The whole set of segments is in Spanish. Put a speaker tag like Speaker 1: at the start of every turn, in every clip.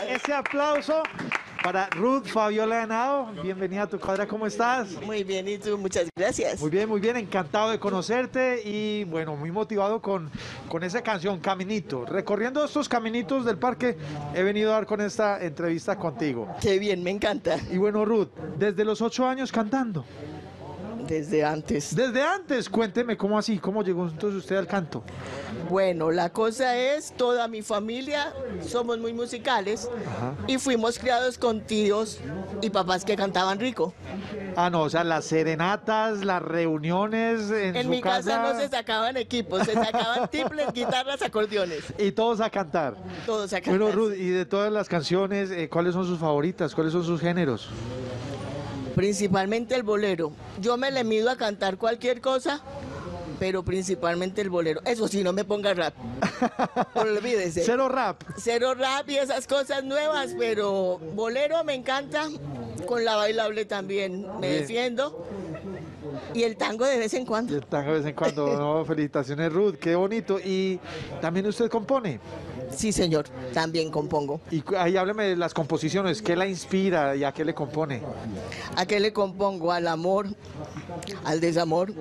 Speaker 1: Ese aplauso para Ruth Fabiola Henao. Bienvenida a Tu Cuadra, ¿cómo estás?
Speaker 2: Muy bien, ¿y tú? Muchas gracias.
Speaker 1: Muy bien, encantado de conocerte y bueno, muy motivado con esa canción, Caminito. Recorriendo estos caminitos del parque, he venido a dar con esta entrevista contigo.
Speaker 2: Qué bien, me encanta.
Speaker 1: Y bueno, Ruth, desde los 8 años cantando.
Speaker 2: Desde antes.
Speaker 1: Desde antes, cuénteme, ¿cómo así? ¿Cómo llegó entonces usted al canto?
Speaker 2: Bueno, la cosa es, toda mi familia somos muy musicales.
Speaker 1: Ajá.
Speaker 2: Y fuimos criados con tíos y papás que cantaban rico.
Speaker 1: Ah, no, o sea, las serenatas, las reuniones en
Speaker 2: En
Speaker 1: su
Speaker 2: mi casa no se sacaban equipos, se sacaban tiples, guitarras, acordeones.
Speaker 1: Y todos a cantar.
Speaker 2: Todos a cantar.
Speaker 1: Bueno, Ruth, y de todas las canciones, ¿cuáles son sus favoritas? ¿Cuáles son sus géneros?
Speaker 2: Principalmente el bolero. Yo me le mido a cantar cualquier cosa, pero principalmente el bolero. Eso sí, no me ponga rap. Olvídese.
Speaker 1: Cero rap.
Speaker 2: Cero rap y esas cosas nuevas, pero bolero me encanta. Con la bailable también me
Speaker 1: Bien.
Speaker 2: defiendo. Y el tango de vez en
Speaker 1: Y
Speaker 2: cuando.
Speaker 1: el tango de vez en cuando. No, felicitaciones, Ruth, qué bonito. Y también usted compone.
Speaker 2: Sí, señor, también compongo.
Speaker 1: Y ahí hábleme de las composiciones, ¿qué la inspira y a qué le compone?
Speaker 2: ¿A qué le compongo? Al amor, al desamor,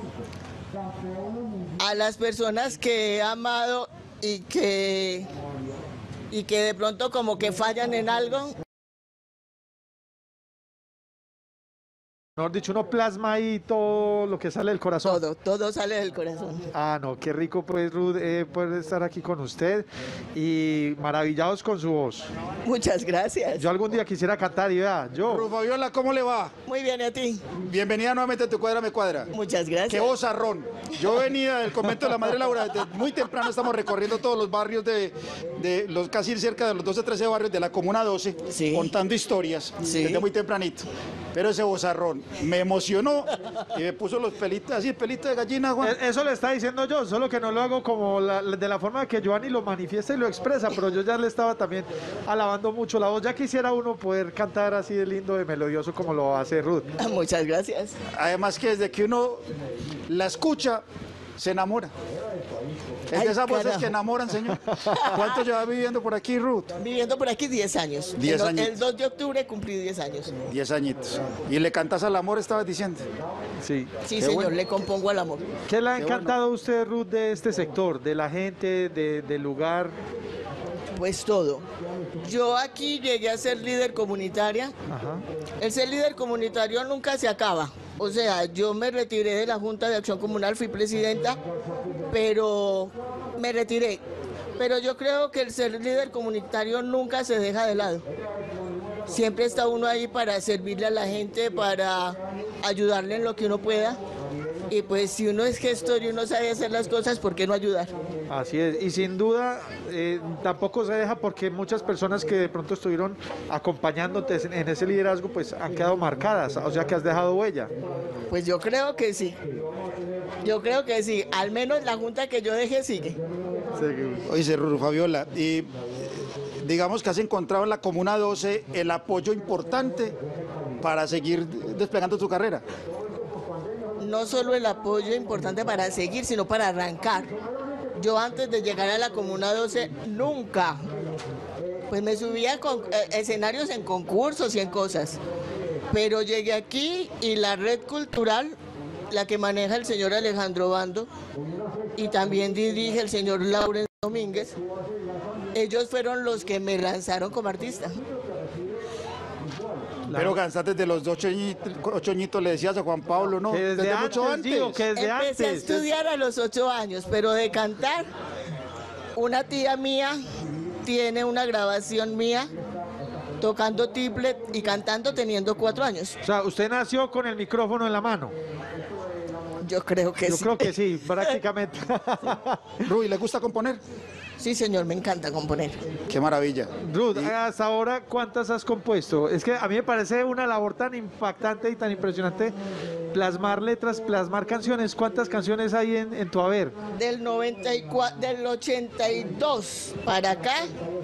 Speaker 2: a las personas que he amado y que de pronto como que fallan en algo.
Speaker 1: Mejor dicho, uno plasma ahí todo lo que sale del corazón.
Speaker 2: Todo sale del corazón.
Speaker 1: Ah, no, qué rico pues, Ruth, poder estar aquí con usted y maravillados con su voz.
Speaker 2: Muchas gracias.
Speaker 1: Yo algún día quisiera cantar y vea,
Speaker 3: Ruth Fabiola, ¿cómo le va?
Speaker 2: Muy bien, ¿y a ti?
Speaker 3: Bienvenida nuevamente a Tu Cuadra Me Cuadra.
Speaker 2: Muchas gracias.
Speaker 3: ¡Qué vozarrón! Yo venía del convento de la Madre Laura, desde muy temprano estamos recorriendo todos los barrios de los casi cerca de los 12, 13 barrios de la Comuna 12,
Speaker 2: Sí.
Speaker 3: contando historias
Speaker 2: Sí.
Speaker 3: desde muy tempranito. Pero ese vozarrón me emocionó y me puso los pelitos, así, pelitos de gallina, Juan.
Speaker 1: Eso le está diciendo yo, solo que no lo hago como de la forma que Giovanni lo manifiesta y lo expresa, pero yo ya le estaba también alabando mucho la voz. Ya quisiera uno poder cantar así de lindo, de melodioso como lo hace Ruth.
Speaker 2: Muchas gracias.
Speaker 3: Además que desde que uno la escucha, se enamora. Es
Speaker 2: Ay,
Speaker 3: de esas voces
Speaker 2: carajo.
Speaker 3: que enamoran, señor. ¿Cuánto lleva viviendo por aquí, Ruth?
Speaker 2: Viviendo por aquí 10 años.
Speaker 3: 10 años.
Speaker 2: El 2 de octubre cumplí 10 años.
Speaker 3: 10 añitos. ¿Y le cantas al amor, estabas diciendo?
Speaker 1: Sí.
Speaker 2: Sí,
Speaker 3: Qué
Speaker 2: señor,
Speaker 3: bueno.
Speaker 2: le compongo al amor.
Speaker 1: ¿Qué le ha
Speaker 3: Qué
Speaker 1: encantado a usted, Ruth, de este sector, de la gente, del lugar?
Speaker 2: Pues todo. Yo aquí llegué a ser líder comunitaria.
Speaker 1: Ajá.
Speaker 2: El ser líder comunitario nunca se acaba. O sea, yo me retiré de la Junta de Acción Comunal, fui presidenta, pero me retiré. Pero yo creo que el ser líder comunitario nunca se deja de lado. Siempre está uno ahí para servirle a la gente, para ayudarle en lo que uno pueda. Y pues si uno es gestor y uno sabe hacer las cosas, ¿por qué no ayudar?
Speaker 1: Así es, y sin duda tampoco se deja porque muchas personas que de pronto estuvieron acompañándote en ese liderazgo pues han quedado marcadas, o sea que has dejado huella.
Speaker 2: Pues yo creo que sí. Yo creo que sí. Al menos la junta que yo dejé sigue.
Speaker 3: Oye, Ruth Fabiola, y digamos que has encontrado en la Comuna 12 el apoyo importante para seguir desplegando tu carrera.
Speaker 2: No solo el apoyo importante para seguir, sino para arrancar. Yo antes de llegar a la Comuna 12 nunca, pues me subía con escenarios en concursos y en cosas. Pero llegué aquí y la red cultural, la que maneja el señor Alejandro Bando y también dirige el señor Lauren Domínguez, ellos fueron los que me lanzaron como artista.
Speaker 3: Pero cansaste desde los 8 añitos, le decías a Juan Pablo, ¿no?
Speaker 1: Que desde
Speaker 3: mucho
Speaker 1: antes, digo, que desde
Speaker 2: Empecé a
Speaker 1: antes.
Speaker 2: estudiar a los 8 años, pero de cantar, una tía mía tiene una grabación mía tocando tiple y cantando teniendo 4 años.
Speaker 1: O sea, usted nació con el micrófono en la mano.
Speaker 2: Yo creo que
Speaker 1: Yo
Speaker 2: sí.
Speaker 1: creo que sí, prácticamente.
Speaker 3: Ruth, ¿le gusta componer?
Speaker 2: Sí, señor, me encanta componer.
Speaker 3: Qué maravilla.
Speaker 1: Ruth, hasta ahora, ¿cuántas has compuesto? Es que a mí me parece una labor tan impactante y tan impresionante plasmar letras, plasmar canciones. ¿Cuántas canciones hay en tu haber?
Speaker 2: Del 82 para acá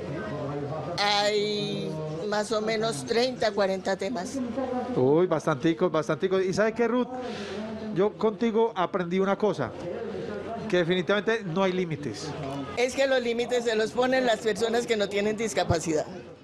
Speaker 2: hay más o menos 30, 40 temas.
Speaker 1: Uy, bastanticos, bastanticos. ¿Y sabe qué, Ruth? Yo contigo aprendí una cosa, que definitivamente no hay límites.
Speaker 2: Es que los límites se los ponen las personas que no tienen discapacidad.